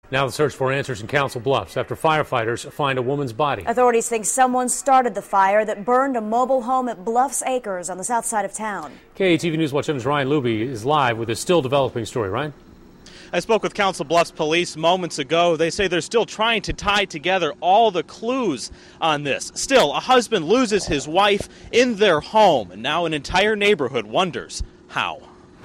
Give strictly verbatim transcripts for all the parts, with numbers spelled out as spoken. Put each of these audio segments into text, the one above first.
Now the search for answers in Council Bluffs after firefighters find a woman's body. Authorities think someone started the fire that burned a mobile home at Bluffs Acres on the south side of town. K E T V News Watch seven's Ryan Luby is live with a still developing story. Ryan? I spoke with Council Bluffs police moments ago. They say they're still trying to tie together all the clues on this. Still, a husband loses his wife in their home, and now an entire neighborhood wonders how.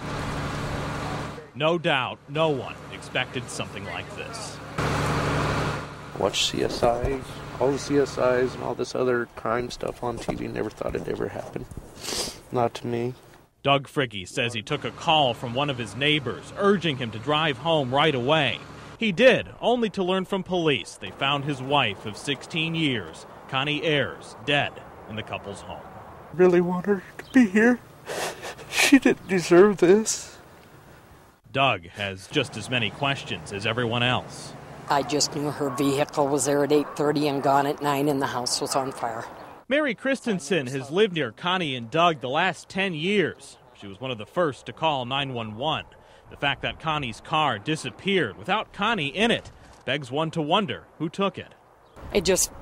No doubt, no one expected something like this. Watch C S I, all the C S Is and all this other crime stuff on T V. Never thought it'd ever happen. Not to me. Doug Fricke says he took a call from one of his neighbors urging him to drive home right away. He did, only to learn from police they found his wife of sixteen years, Connie Ayers, dead in the couple's home. I really want her to be here. She didn't deserve this. Doug has just as many questions as everyone else. I just knew her vehicle was there at eight thirty and gone at nine and the house was on fire. Mary Christensen has lived near Connie and Doug the last ten years. She was one of the first to call nine one one. The fact that Connie's car disappeared without Connie in it begs one to wonder who took it. I just...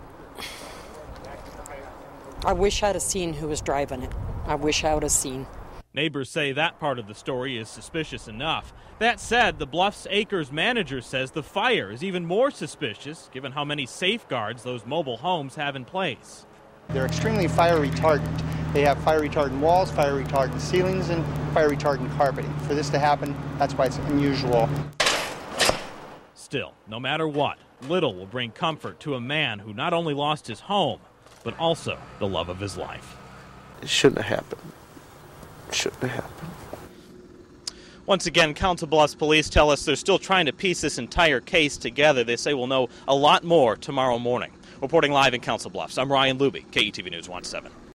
I wish I'd have seen who was driving it. I wish I would have seen. Neighbors say that part of the story is suspicious enough. That said, the Bluffs Acres manager says the fire is even more suspicious given how many safeguards those mobile homes have in place. They're extremely fire retardant. They have fire retardant walls, fire retardant ceilings, and fire retardant carpeting. For this to happen, that's why it's unusual. Still, no matter what, little will bring comfort to a man who not only lost his home, but also the love of his life. It shouldn't have happened. It shouldn't have happened. Once again, Council Bluffs police tell us they're still trying to piece this entire case together. They say we'll know a lot more tomorrow morning. Reporting live in Council Bluffs, I'm Ryan Luby, K E T V News Watch seven.